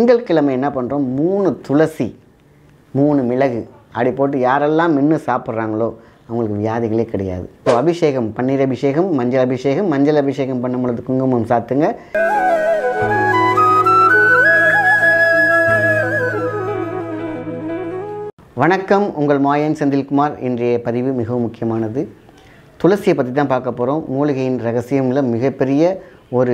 திங்கட்கிழமை என்ன பண்ணுறோம், 3 துளசி 3 மிளகு அப்படி போட்டு யாரெல்லாம் மென்று சாப்பிட்றாங்களோ அவங்களுக்கு வியாதிகளே கிடையாது. ஸோ அபிஷேகம், பன்னீர் அபிஷேகம், மஞ்சள் அபிஷேகம் பண்ணும் பொழுது குங்குமம் சாத்துங்க. வணக்கம், உங்கள் மாயன் செந்தில்குமார். இன்றைய பதிவு மிகவும் முக்கியமானது. துளசியை பற்றி தான் பார்க்க போகிறோம். மூலிகையின் ரகசியமில் மிகப்பெரிய ஒரு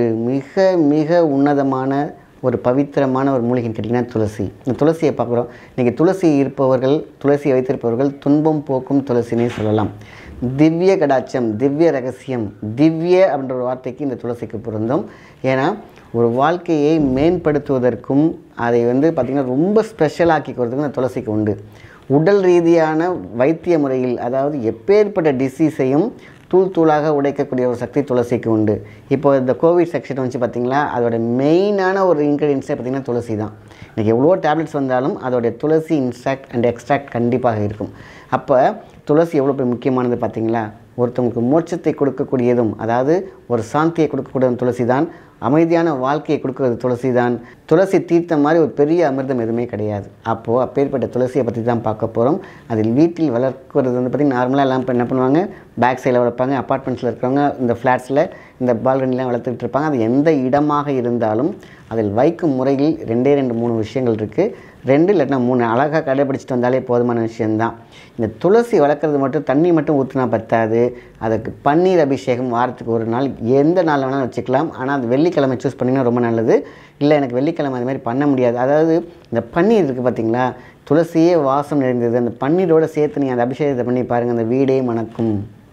மிக உன்னதமான ஒரு பவித்திரமான ஒரு மூலிகைன்னு கேட்டிங்கன்னா துளசி. இந்த துளசியை பார்க்குறோம். இன்றைக்கி துளசி இருப்பவர்கள், துளசியை வைத்திருப்பவர்கள் துன்பம் போக்கும் துளசினே சொல்லலாம். திவ்ய கடாட்சம், திவ்ய ரகசியம், திவ்ய அப்படின்ற ஒரு வார்த்தைக்கு இந்த துளசிக்கு பொருந்தும். ஏன்னா ஒரு வாழ்க்கையை மேம்படுத்துவதற்கும் அதை பார்த்திங்கன்னா ரொம்ப ஸ்பெஷலாக்கிக்கிறதுக்கும் இந்த துளசிக்கு உண்டு. உடல் ரீதியான வைத்திய முறையில், அதாவது எப்பேற்பட்ட டிசீஸையும் தூளாக உடைக்கக்கூடிய ஒரு சக்தி துளசிக்கு உண்டு. இப்போ இந்த கோவிட் செக்ஷன் வந்து பார்த்திங்களா, அதோட மெயினான ஒரு இன்க்ரீடியன்ஸே பார்த்திங்கன்னா துளசி தான். இன்றைக்கி எவ்வளோ டேப்லெட்ஸ் வந்தாலும் அதோடைய துளசி இன்ஸ்ட்ராக்ட் அண்ட் எக்ஸ்ட்ராக்ட் கண்டிப்பாக இருக்கும். அப்போ துளசி எவ்வளோ பெரிய முக்கியமானது பார்த்திங்களா. ஒருத்தவங்களுக்கு மோட்சத்தை கொடுக்கக்கூடியதும், அதாவது ஒரு சாந்தியை கொடுக்கக்கூடியதும் துளசி தான். அமைதியான வாழ்க்கையை கொடுக்கறது துளசி தான். துளசி தீர்த்த மாதிரி ஒரு பெரிய அமிர்தம் எதுவுமே கிடையாது. அப்போது அப்பேற்பட்ட துளசியை பற்றி தான் பார்க்க போகிறோம். அதில் வீட்டில் வளர்க்குறது பார்த்திங்கன்னா நார்மலாக எல்லாம் என்ன பண்ணுவாங்க, பேக் சைடில் வளர்ப்பாங்க. அப்பார்ட்மெண்ட்ஸில் இருக்கிறவங்க இந்த ஃப்ளாட்ஸில் இந்த பால்கனிலாம் வளர்த்துக்கிட்டு இருப்பாங்க. அது எந்த இடமாக இருந்தாலும் அதில் வைக்கும் முறையில் 2 விஷயங்கள் இருக்குது. 2 இல்லைன்னா 3 அழகாக கடைபிடிச்சிட்டு வந்தாலே போதுமான விஷயந்தான். இந்த துளசி வளர்க்குறது மட்டும் தண்ணி மட்டும் ஊற்றினா பத்தாது. அதுக்கு பன்னீர் அபிஷேகம் வாரத்துக்கு ஒரு நாள், எந்த நாள் வேணாலும் வச்சுக்கலாம். ஆனால் அது வெள்ளிக்கிழமை சூஸ் பண்ணிங்கன்னா ரொம்ப நல்லது. இல்லை எனக்கு வெள்ளிக்கிழமை அது மாதிரி பண்ண முடியாது. அதாவது இந்த பன்னீர் இருக்குது பார்த்திங்களா, துளசியே வாசம் நிறைந்தது. அந்த பன்னீரோடு சேர்த்து நீங்கள் அந்த அபிஷேகத்தை பண்ணி பாருங்கள், அந்த வீடே மணக்கும்.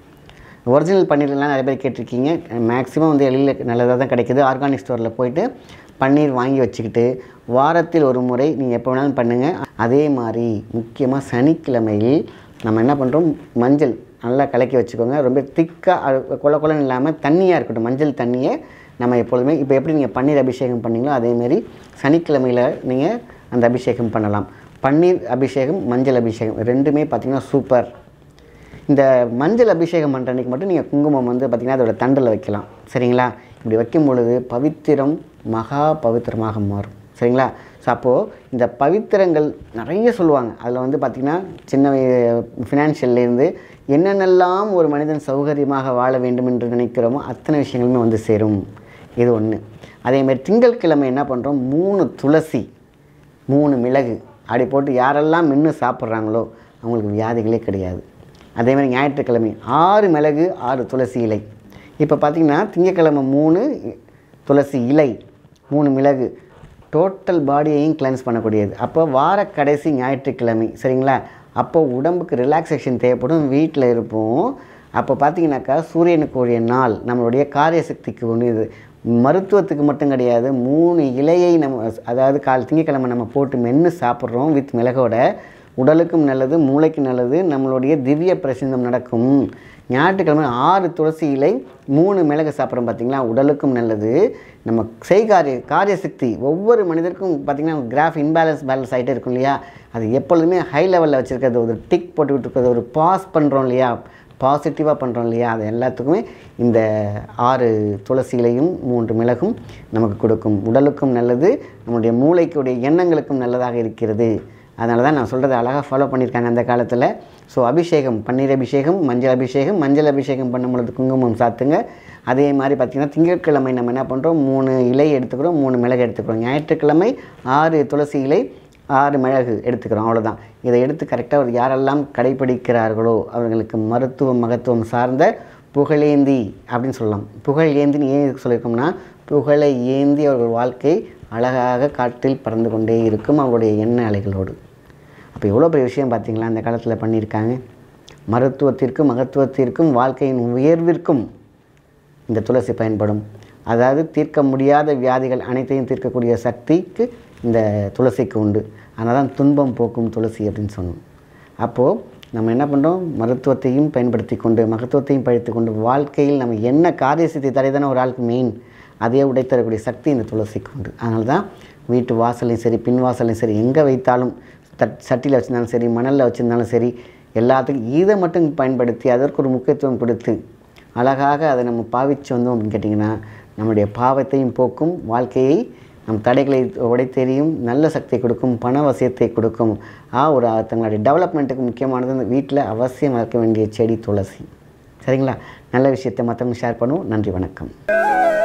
ஒரிஜினல் பன்னீர்லாம் நிறைய பேர் கேட்டிருக்கீங்க. மேக்ஸிமம் வெளியில் நல்லதாக தான் கிடைக்கிது. ஆர்கானிக் ஸ்டோரில் போய்ட்டு பன்னீர் வாங்கி வச்சுக்கிட்டு வாரத்தில் ஒரு முறை நீங்கள் எப்போ வேணாலும் பண்ணுங்கள். அதே மாதிரி முக்கியமாக சனிக்கிழமையில் நம்ம என்ன பண்ணுறோம், மஞ்சள் நல்லா கலக்கி வச்சுக்கோங்க. ரொம்ப திக்காக கொலன்னு இல்லாமல் தண்ணியாக இருக்கட்டும். மஞ்சள் தண்ணியை நம்ம எப்பொழுதுமே, இப்போ எப்படி நீங்கள் பன்னீர் அபிஷேகம் பண்ணிங்களோ அதேமாரி சனிக்கிழமையில் நீங்கள் அந்த அபிஷேகம் பண்ணலாம். பன்னீர் அபிஷேகம், மஞ்சள் அபிஷேகம் 2மே பார்த்திங்கன்னா சூப்பர். இந்த மஞ்சள் அபிஷேகம் பண்ணுற அன்றைக்கி மட்டும் நீங்கள் குங்குமம் பார்த்திங்கன்னா அதோட தண்டில் வைக்கலாம். சரிங்களா? இப்படி வைக்கும் பொழுது பவித்திரம் மகா பவித்திரமாக மாறும். சரிங்களா? ஸோ அப்போது இந்த பவித்திரங்கள் நிறைய சொல்லுவாங்க. அதில் பார்த்திங்கன்னா சின்ன ஃபினான்ஷியல்லேருந்து என்னென்னலாம் ஒரு மனிதன் சௌகரியமாக வாழ வேண்டும் என்று நினைக்கிறோமோ அத்தனை விஷயங்களுமே சேரும். இது ஒன்று. அதேமாதிரி திங்கட்கிழமை என்ன பண்ணுறோம், 3 துளசி 3 மிளகு அப்படி போட்டு யாரெல்லாம் மென்று சாப்பிட்றாங்களோ அவங்களுக்கு வியாதிகளே கிடையாது. அதேமாதிரி ஞாயிற்றுக்கிழமை 6 மிளகு 6 துளசி இலை. இப்போ பார்த்திங்கன்னா திங்கட்கிழமை 3 துளசி இலை 3 மிளகு டோட்டல் பாடியையும் கிளென்ஸ் பண்ணக்கூடியது. அப்போ வார கடைசி ஞாயிற்றுக்கிழமை, சரிங்களா, அப்போ உடம்புக்கு ரிலாக்ஸேஷன் தேவைப்படும். வீட்டில் இருப்போம். அப்போ பார்த்திங்கனாக்கா சூரியனுக்கு உரிய நாள், நம்மளுடைய காரிய சக்திக்கு ஒன்று. மருத்துவத்துக்கு மட்டும் கிடையாது. 3 இலையை நம்ம, அதாவது திங்கட்கிழமை நம்ம போட்டு மென்று சாப்பிட்றோம் வித் மிளகோட. உடலுக்கும் நல்லது, மூளைக்கு நல்லது, நம்மளுடைய திவ்ய பிரசந்தம் நடக்கும். ஞாயிற்றுக்கிழமை 6 துளசி இலை 3 மிளகு சாப்பிட்றோம் பார்த்திங்களா, உடலுக்கும் நல்லது. நம்ம காரிய சக்தி ஒவ்வொரு மனிதருக்கும் பார்த்திங்கன்னா கிராஃப் பேலன்ஸ் ஆகிட்டே இருக்கும் இல்லையா. அது எப்பொழுதுமே ஹை லெவலில் வச்சுருக்கிறது, ஒரு டிக் போட்டுக்கிட்டு இருக்கிறது, ஒரு பாஸ் பண்ணுறோம் இல்லையா, பாசிட்டிவாக பண்ணுறோம் இல்லையா, அது எல்லாத்துக்குமே இந்த 6 துளசி இலையும் 3 மிளகும் நமக்கு கொடுக்கும். உடலுக்கும் நல்லது, நம்முடைய மூளைக்குடைய எண்ணங்களுக்கும் நல்லதாக இருக்கிறது. அதனால தான் நான் சொல்கிறத அழகாக ஃபாலோ பண்ணியிருக்காங்க அந்த காலத்தில். ஸோ அபிஷேகம், பன்னீர் அபிஷேகம், மஞ்சள் அபிஷேகம் பண்ணும் பொழுது குங்குமம் சாத்துங்க. அதே மாதிரி பார்த்திங்கன்னா திங்கட்கிழமை நம்ம என்ன பண்ணுறோம், 3 இலை எடுத்துக்கிறோம், 3 மிளகு எடுத்துக்கிறோம். ஞாயிற்றுக்கிழமை 6 துளசி இலை 6 மிளகு எடுத்துக்கிறோம். அவ்வளோதான். இதை எடுத்து கரெக்டாக யாரெல்லாம் கடைப்பிடிக்கிறார்களோ அவர்களுக்கு மகத்துவம் சார்ந்த புகழேந்தி அப்படின்னு சொல்லலாம். புகழ் ஏந்தின்னு ஏன் சொல்லியிருக்கோம்னா, புகழை ஏந்தி அவர்கள் வாழ்க்கை அழகாக காட்டில் பறந்து கொண்டே இருக்கும் அவங்களுடைய எண்ண அலைகளோடு. அப்போ எவ்வளோ பெரிய விஷயம் பார்த்திங்களா அந்த காலத்தில் பண்ணியிருக்காங்க. மருத்துவத்திற்கும் மகத்துவத்திற்கும் வாழ்க்கையின் உயர்விற்கும் இந்த துளசி பயன்படும். அதாவது தீர்க்க முடியாத வியாதிகள் அனைத்தையும் தீர்க்கக்கூடிய சக்திக்கு இந்த துளசிக்கு உண்டு. அதனால தான் துன்பம் போக்கும் துளசி அப்படின்னு சொன்னோம். அப்போது நம்ம என்ன பண்ணுறோம், மருத்துவத்தையும் பயன்படுத்தி கொண்டு மகத்துவத்தையும் பழித்து கொண்டு வாழ்க்கையில் நம்ம என்ன காரிய சித்தி தரைதானே ஒரு ஆளுக்கு மெயின், அதையே உடைத்தரக்கூடிய சக்தி இந்த துளசிக்கு உண்டு. அதனால தான் வீட்டு வாசலையும் சரி, பின் வாசலையும் சரி, எங்கே வைத்தாலும் சட்டியில் வச்சுருந்தாலும் சரி, மணலில் வச்சுருந்தாலும் சரி, எல்லாத்துக்கும் இதை மட்டும் பயன்படுத்தி அதற்கு ஒரு முக்கியத்துவம் கொடுத்து அழகாக அதை நம்ம பாவிச்சு வந்தோம் அப்படின்னு கேட்டிங்கன்னா நம்முடைய பாவத்தையும் போக்கும், வாழ்க்கையை நம் தடைகளை உடைத்தெறியும், நல்ல சக்தியை கொடுக்கும், பண வசியத்தை கொடுக்கும். ஒரு தங்களுடைய டெவலப்மெண்ட்டுக்கு முக்கியமானது வீட்டில் அவசியம் வளர்க்க வேண்டிய செடி துளசி. சரிங்களா? நல்ல விஷயத்தை மற்றவங்க ஷேர் பண்ணுவோம். நன்றி, வணக்கம்.